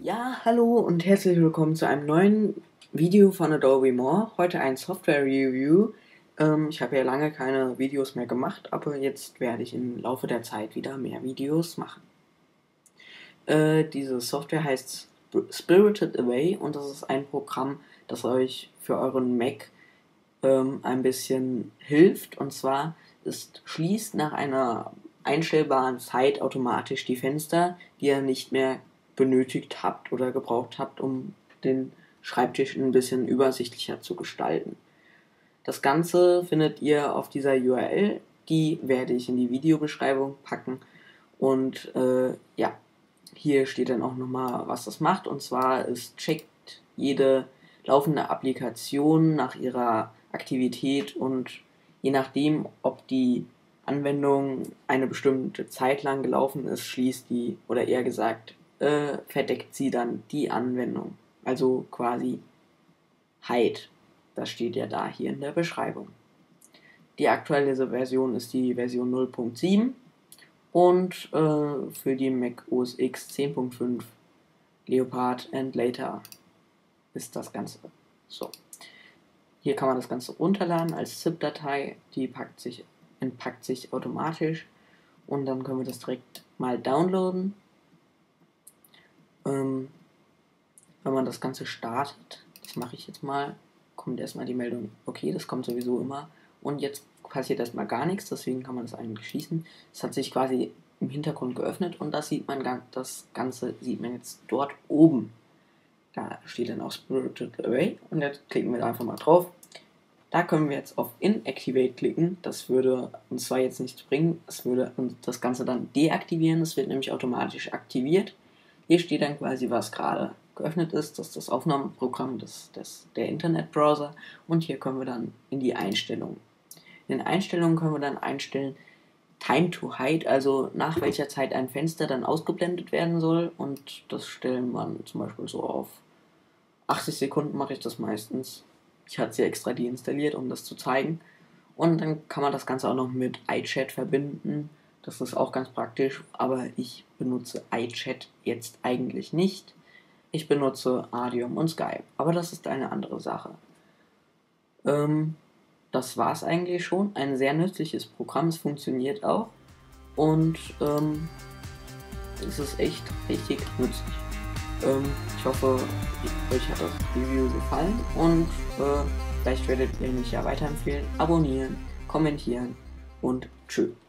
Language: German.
Ja, hallo und herzlich willkommen zu einem neuen Video von Adobe More. Heute ein Software-Review. Ich habe ja lange keine Videos mehr gemacht, aber jetzt werde ich im Laufe der Zeit wieder mehr Videos machen. Diese Software heißt Spirited Away und das ist ein Programm, das euch für euren Mac ein bisschen hilft. Und zwar, es schließt nach einer einstellbaren Zeit automatisch die Fenster, die ihr nicht mehr benötigt habt oder gebraucht habt, um den Schreibtisch ein bisschen übersichtlicher zu gestalten. Das Ganze findet ihr auf dieser URL, die werde ich in die Videobeschreibung packen. Und ja, hier steht dann auch nochmal, was das macht. Und zwar, es checkt jede laufende Applikation nach ihrer Aktivität und je nachdem, ob die Anwendung eine bestimmte Zeit lang gelaufen ist, schließt die, oder eher gesagt, verdeckt sie dann die Anwendung. Also quasi Hide. Das steht ja da hier in der Beschreibung. Die aktuelle Version ist die Version 0.7 und für die Mac OS X 10.5 Leopard and Later ist das Ganze. So. Hier kann man das Ganze runterladen als ZIP-Datei, die entpackt sich automatisch und dann können wir das direkt mal downloaden. Wenn man das Ganze startet, das mache ich jetzt mal, kommt erstmal die Meldung, okay, das kommt sowieso immer und jetzt passiert erstmal gar nichts, deswegen kann man das eigentlich schließen. Es hat sich quasi im Hintergrund geöffnet und das Ganze sieht man jetzt dort oben. Da steht dann auch Spirited Away und jetzt klicken wir da einfach mal drauf. Da können wir jetzt auf Inactivate klicken. Das würde uns zwar jetzt nichts bringen, es würde uns das Ganze dann deaktivieren. Es wird nämlich automatisch aktiviert. Hier steht dann quasi, was gerade geöffnet ist. Das ist das Aufnahmeprogramm der Internetbrowser. Und hier können wir dann in die Einstellungen. In den Einstellungen können wir dann einstellen Time to Hide, also nach welcher Zeit ein Fenster dann ausgeblendet werden soll. Und das stellen wir zum Beispiel so auf 80 Sekunden mache ich das meistens. Ich hatte sie extra deinstalliert, um das zu zeigen. Und dann kann man das Ganze auch noch mit iChat verbinden. Das ist auch ganz praktisch, aber ich benutze iChat jetzt eigentlich nicht. Ich benutze Adium und Skype, aber das ist eine andere Sache. Das war es eigentlich schon. Ein sehr nützliches Programm, es funktioniert auch. Und es ist echt richtig nützlich. Ich hoffe, euch hat das Review gefallen und vielleicht werdet ihr mich ja weiterempfehlen, abonnieren, kommentieren und tschüss.